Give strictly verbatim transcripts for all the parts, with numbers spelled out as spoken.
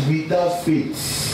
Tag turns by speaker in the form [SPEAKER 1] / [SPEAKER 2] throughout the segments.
[SPEAKER 1] without faith.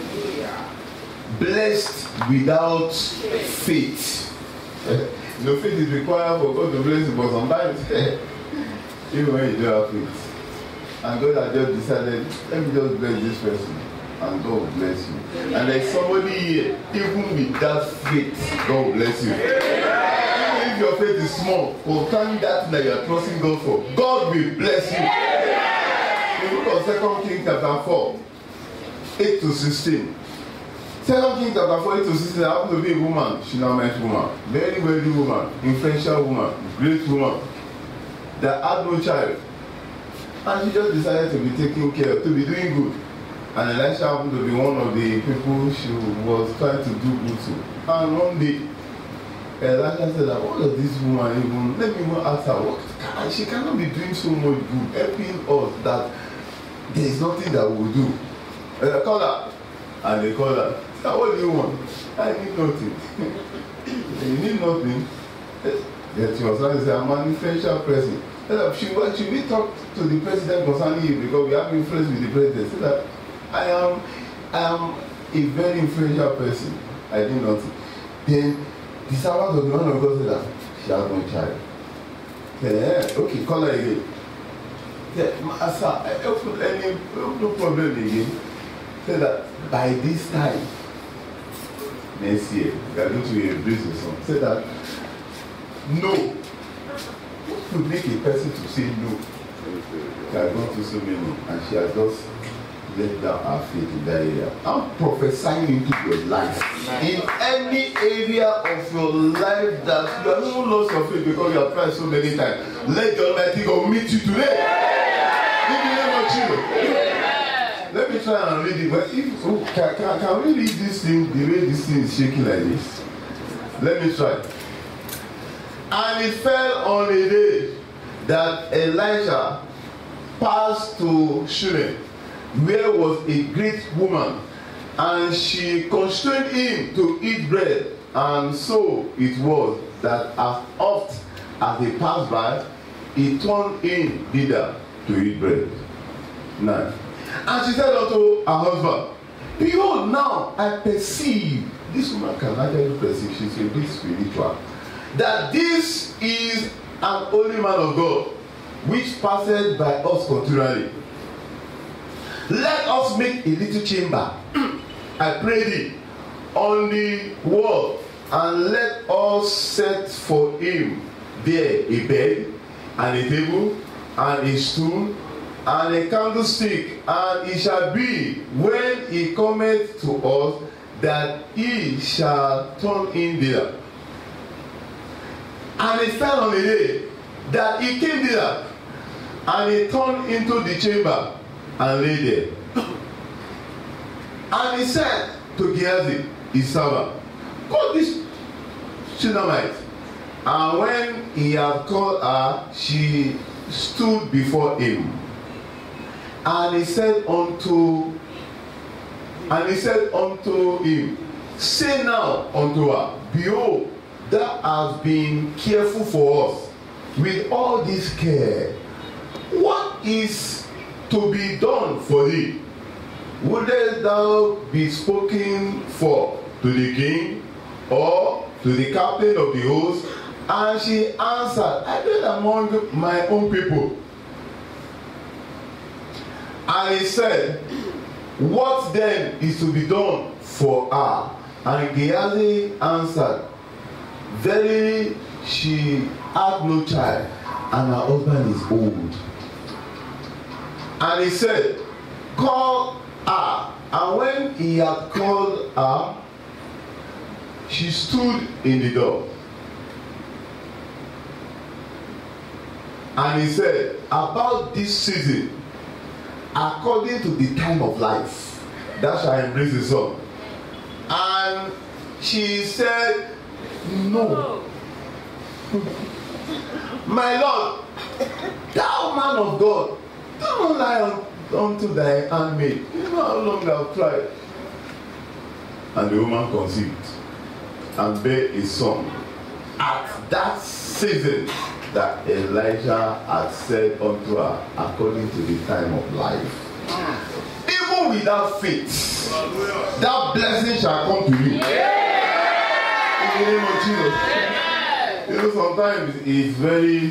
[SPEAKER 1] Blessed without faith. No faith is required for God to bless you, but sometimes, even when you don't have faith, and God has just decided, let me just bless this person, and God will bless you. And there's somebody here, even without faith, God will bless you. Even if your faith is small, concerning that thing that you are trusting God for, God will bless you. In the book of Second Kings chapter four, eight to sixteen. Second Kings chapter four, eight to sixteen, there happened to be a woman, Shunammite woman, very wealthy woman, influential woman, great woman, that had no child. And she just decided to be taking care, to be doing good. And Elisha happened to be one of the people she was trying to do good to. And one day, Elisha said that, what does this woman even, let me even ask her, what, and she cannot be doing so much good, helping us that there is nothing that we will do. And I called her, and they called her. So what do you want? I need nothing. You need nothing. Yes, she was trying to say, I'm an influential person. Should we, should we talk to the president concerning you because we have influence with the president? So that I am, I am a very influential person. I did nothing. Then the servant of the man of God said that she has no child. Said, yeah, okay, call her again. Said, Master, I don't put any no problem again. Said that by this time next year we are going to embrace the son. Said that no. What could make a person to say no? She has gone through so many, and she has just let down her faith in that area. I'm prophesying into your life. In any area of your life that you have no loss of faith because you have tried so many times, let the Almighty God meet you today. In the name of Jesus. Let me try and read it. But if oh, can, can, can we read this thing the way this thing is shaking like this? Let me try. And it fell on a day that Elijah passed to Shunem, where was a great woman, and she constrained him to eat bread. And so it was that as oft as they passed by, he turned in thither to eat bread. Nine. And she said unto her husband, behold, now I perceive, this woman can actually perceive, she's a bit spiritual, that this is an holy man of God, which passeth by us continually. Let us make a little chamber, I pray thee, on the wall, and let us set for him there a bed, and a table, and a stool, and a candlestick. And it shall be, when he cometh to us, that he shall turn in thither. And it fell on a day that he came thither, and he turned into the chamber and lay there. And he said to Gehazi, his servant, call this Shunammite. And when he had called her, she stood before him. And he said unto, and he said unto him, say now unto her, behold, thou hast been careful for us with all this care. What is to be done for thee? Wouldest thou be spoken for to the king or to the captain of the host? And she answered, I dwell among my own people. And he said, what then is to be done for her? And Gehazi answered, verily she hath no child, and her husband is old. And he said, call her. And when he had called her, she stood in the door. And he said, about this season, according to the time of life, thou shalt embrace the son. And she said, no. My Lord, thou man of God, do not lie on, unto thy handmaid. You know how long thou have tried. And the woman conceived and bare a son at that season that Elijah had said unto her, according to the time of life. Even even without faith, that blessing shall come to you. In the name of Jesus. You know, sometimes it's very,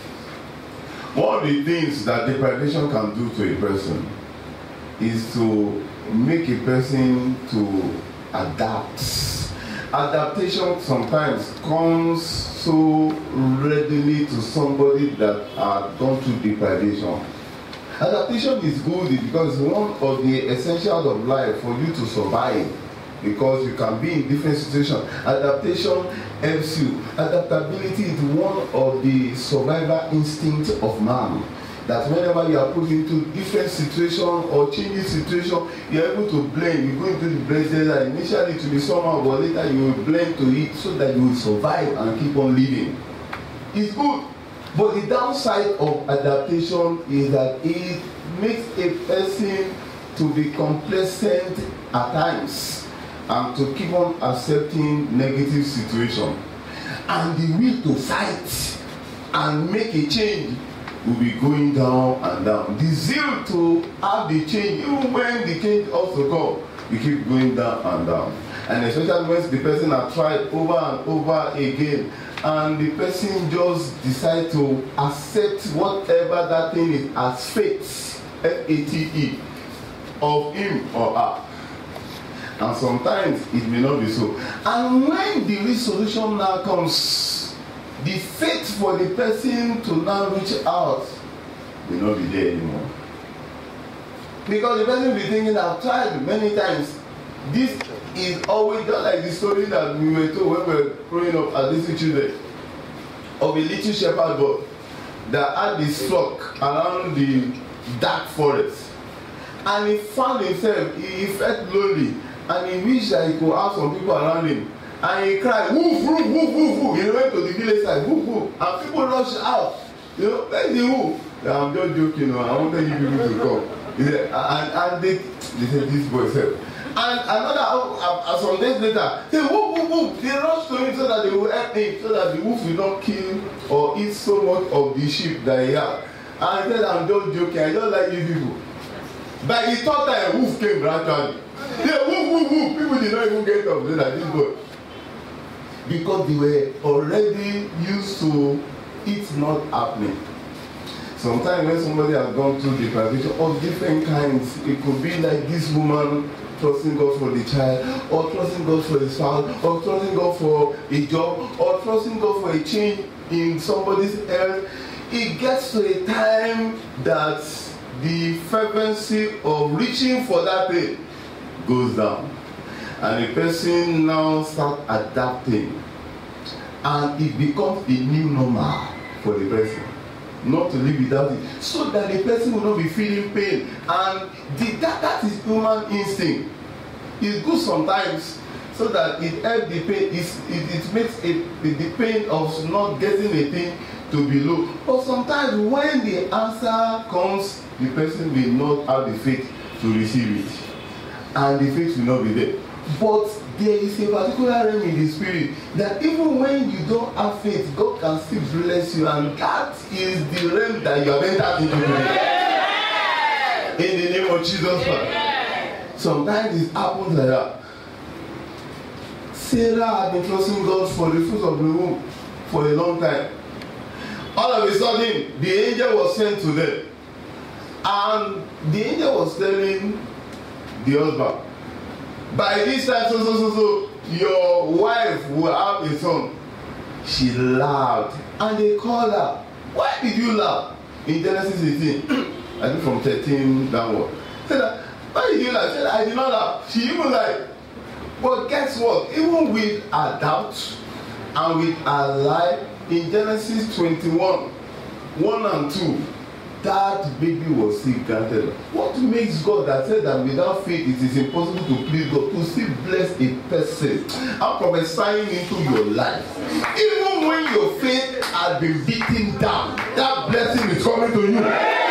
[SPEAKER 1] one of the things that deprivation can do to a person is to make a person to adapt. Adaptation sometimes comes so readily to somebody that has gone through deprivation. Adaptation is good because it's one of the essentials of life for you to survive, because you can be in different situations. Adaptation helps you. Adaptability is one of the survival instincts of man. That whenever you are put into different situations or changing situations, you are able to blend. You go into the blended that initially to be somehow, but later you will blend to it so that you will survive and keep on living. It's good. But the downside of adaptation is that it makes a person to be complacent at times and to keep on accepting negative situations. And the will to fight and make a change will be going down and down. The zeal to have the change, even when the change also comes, you keep going down and down. And especially when the person has tried over and over again, and the person just decides to accept whatever that thing is as fate, F A T E, of him or her. And sometimes it may not be so. And when the resolution now comes, the faith for the person to now reach out will not be there anymore. Because the person will be thinking, I've tried many times. This is always just like the story that we were told when we were growing up as little children, of a little shepherd boy that had this flock around the dark forest. And he found himself, he felt lonely, and he wished that he could have some people around him. And he cried, woof, woof, woof, woof, woof. He went to the village side, woof, woof. And people rushed out. You know, where's the woof? I'm just joking, you know, I wanted you people to come. He said, and, and they, they said, this boy said. And another, uh, uh, some days later, they woof, woof, woof. They rushed to him so that they will help him, so that the wolf will not kill or eat so much of the sheep that he had. And he said, I'm just joking, I just like you people. But he thought that a wolf came gradually. They woof, woof, woof. People did not even get up. They like this boy. Because they were already used to it not happening. Sometimes when somebody has gone through deprivation of different kinds, it could be like this woman trusting God for the child, or trusting God for a spouse, or trusting God for a job, or trusting God for a change in somebody's health. It gets to a time that the fervency of reaching for that thing goes down. And the person now starts adapting, and it becomes a new normal for the person, not to live without it, so that the person will not be feeling pain. And the, that, that is human instinct. It's good sometimes, so that it helps the pain, it's, it, it makes a, the pain of not getting a thing to be low. But sometimes when the answer comes, the person will not have the faith to receive it, and the faith will not be there. But there is a particular realm in the spirit that even when you don't have faith, God can still bless you, and that is the realm that you have entered into today. In the name of Jesus Christ. Sometimes it happens like that. Sarah had been trusting God for the fruit of the womb for a long time. All of a sudden, the angel was sent to them, and the angel was telling the husband, by this time, so, so, so, so, your wife will have a son. She laughed, and they called her. Why did you laugh? In Genesis eighteen, I think from thirteen downward. Said, why did you laugh? Said, I did not laugh. She even like, but guess what? Even with her doubt and with her lie, in Genesis twenty-one, one and two, that baby was still granted. What makes God that said that without faith it is impossible to please God, to still bless a person? I'm prophesying into your life. Even when your faith has been beaten down, that blessing is coming to you.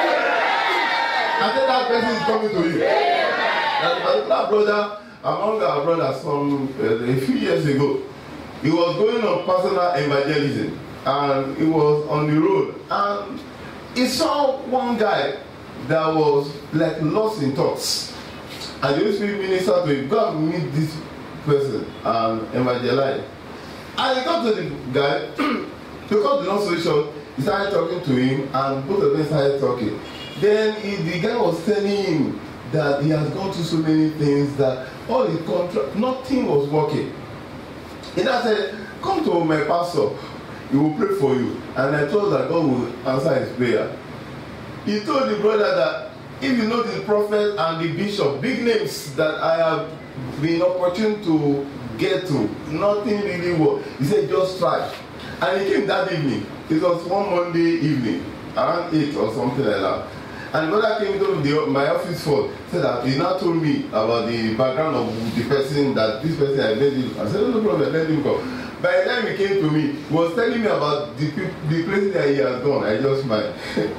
[SPEAKER 1] I said that blessing is coming to you. That particular brother, among our brothers from uh, a few years ago, he was going on personal evangelism, and he was on the road, and he saw one guy that was like lost in thoughts. And the Holy Spirit ministered to him, go and meet this person and evangelize. And he got to the guy, because the long story short, he started talking to him, and both of them started talking. Then he, the guy was telling him that he has gone through so many things that all his contract, nothing was working. He now said, come to my pastor, he will pray for you. And I told that God will answer his prayer. He told the brother that if you know the prophet and the bishop, big names that I have been opportune to get to, nothing really worked. He said, just try. And he came that evening. It was one Monday evening, around eight or something like that. And the brother came to the, my office phone, said that he now told me about the background of the person, that this person I made him. I said, no, no problem, let him go. By the time he came to me, he was telling me about the, the place that he has gone. I just smiled.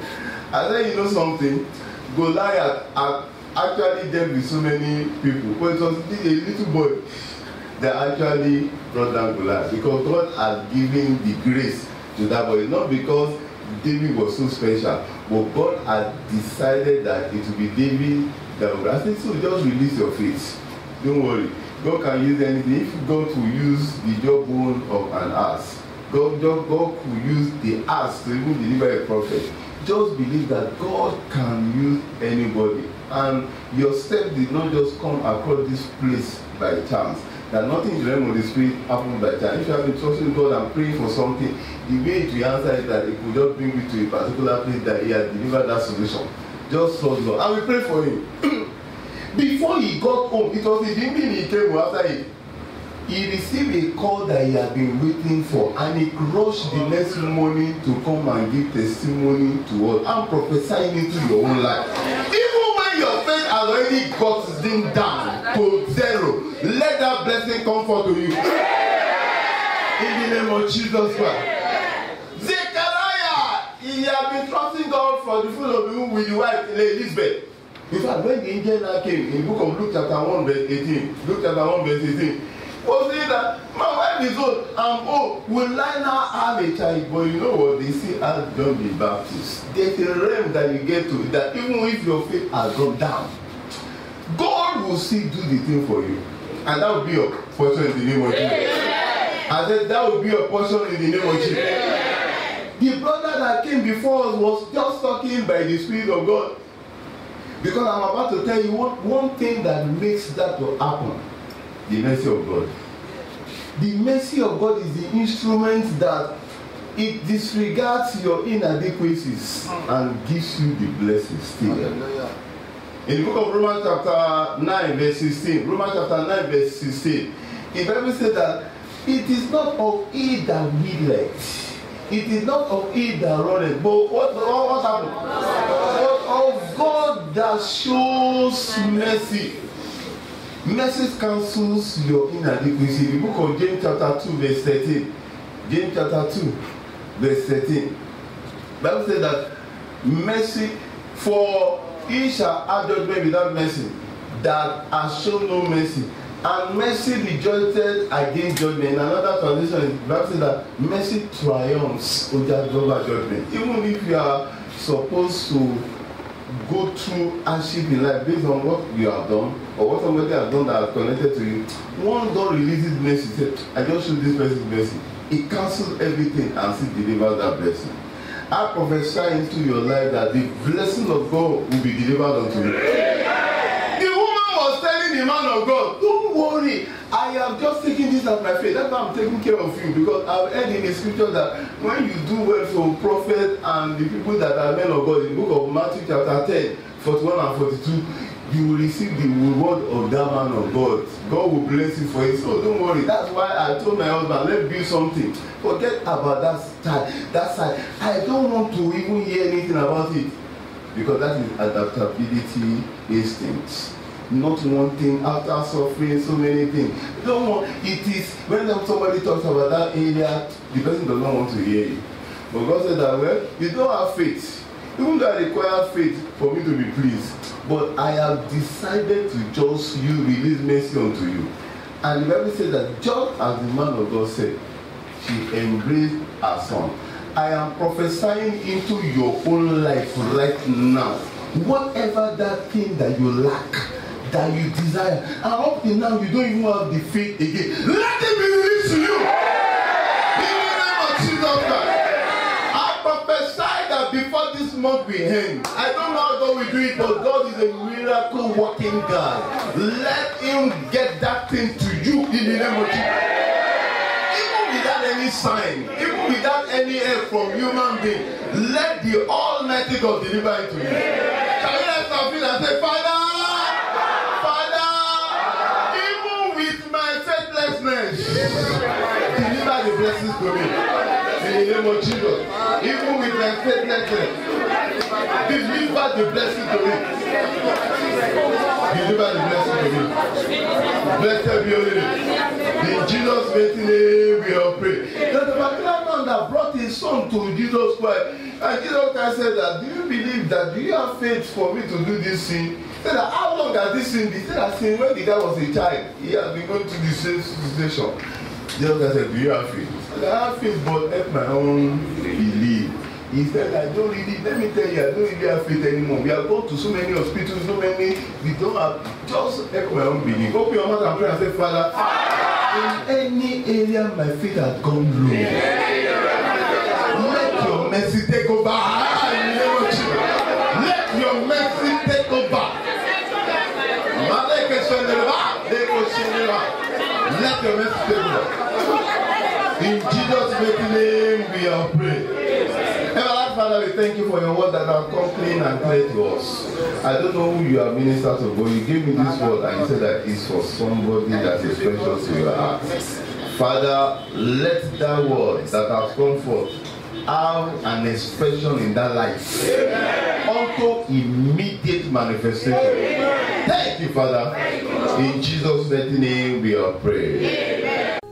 [SPEAKER 1] I said, you know something? Goliath had actually dealt with so many people, but it was a little boy that actually brought down Goliath, because God had given the grace to that boy, not because David was so special, but God had decided that it would be David that would. I said, so just release your faith. Don't worry. God can use anything. If God will use the jawbone of an ass, God, God, God could use the ass to even deliver a prophet. Just believe that God can use anybody. And your step did not just come across this place by chance. That nothing in the realm of the spirit happened by chance. If you have been trusting God and praying for something, the way to answer is that it could just bring you to a particular place that He has delivered that solution. Just trust God. And we pray for him. Before he got home, it was the evening he came after it. He received a call that he had been waiting for, and he rushed the next morning to come and give testimony to us and prophesying into your own life. Even when your faith has already gotten down to zero, let that blessing come forth to you. In the name of Jesus Christ. Zechariah, he had been trusting God for the fruit of the womb with the wife Elizabeth. In fact, when the angel now came in the book of Luke chapter one verse eighteen, Luke chapter one verse eighteen, was saying that my wife is old and oh, will I now have a child? But you know what? They say as John the Baptist. There's a realm that you get to, that even if your faith has gone down, God will still do the thing for you. And that will be your portion in the name of Jesus. I said that will be your portion in the name of Jesus. The brother that came before us was just talking by the Spirit of God. Because I'm about to tell you one, one thing that makes that to happen. The mercy of God. The mercy of God is the instrument that it disregards your inadequacies and gives you the blessings still. In the book of Romans chapter nine verse sixteen, Romans chapter nine verse sixteen, the Bible says that it is not of he that willeth, it is not of he that runneth, but what, what, what happened? But of God that shows mercy. Mercy cancels your inadequacy. The book of James chapter two verse thirteen. James chapter two verse thirteen. The Bible says that mercy, for he shall have judgment without mercy, that has shown no mercy. And mercy rejoiced against judgment. In another translation, the Bible says that mercy triumphs over judgment. Even if you are supposed to go through hardship in life based on what you have done or what somebody has done that has connected to you, one God releases mercy, say, I just show this person mercy. It cancels everything and still delivers that blessing. I prophesy into your life that the blessing of God will be delivered unto you. The woman was telling the man of God, don't worry, I have just taken this as my faith. That's why I'm taking care of you, because I've heard in the scripture that when you do well for prophet and the people that are men of God, in the book of Matthew chapter ten, forty-one and forty-two, you will receive the reward of that man of God. God will bless you for it. So don't worry. That's why I told my husband, let's build something. Forget about that side. That side. I don't want to even hear anything about it, because that is adaptability instincts. Not wanting after suffering so many things. Don't want. It is when somebody talks about that area, the person does not want to hear you. But God said that, well, you don't have faith. Even though I require faith for me to be pleased, but I have decided to just you release mercy unto you. And the Bible says that just as the man of God said, she embraced her son. I am prophesying into your own life right now. Whatever that thing that you lack, that you desire. And up till now, you don't even have the faith again. Let it be released to you. In the name of Jesus Christ. I prophesy that before this month we end, I don't know how God will do it, but God is a miracle working God. Let him get that thing to you in the name of Jesus. Even without any sign, even without any help from human being, let the Almighty God deliver it to you. Can you let our feet and say, Father, Father, even with my faithlessness, deliver the blessings to me. In the name of Jesus. Even with my faithlessness, deliver the blessing to me. Deliver the blessing to me. Blessed be your name. In Jesus' mighty name we all pray. There's a particular man that brought his son to Jesus Christ. And Jesus Christ said that, do you believe that, do you have faith for me to do this sin? He said that, how long has this sin been? He said that sin when the guy was a child, he has been going through the same situation. Jesus Christ said, do you have faith? I have faith, but help my own belief. He said, I don't really, let me tell you, I don't really have faith anymore. We have gone to so many hospitals, so many, we don't have, just help my own belief. Open your mouth and pray and say, Father, in any area my faith has gone low, let your mercy take over. Let your mercy take over. Let your mercy take over. In Jesus' mighty name we are praying. Everlasting Father, we thank you for your word that have come clean and clear to us. I don't know who you are ministered to, but you gave me this word and you said that it's for somebody that is precious to your heart. Father, let that word that has come forth have an expression in that life unto immediate manifestation. Thank you, Father. In Jesus' mighty name we are praying.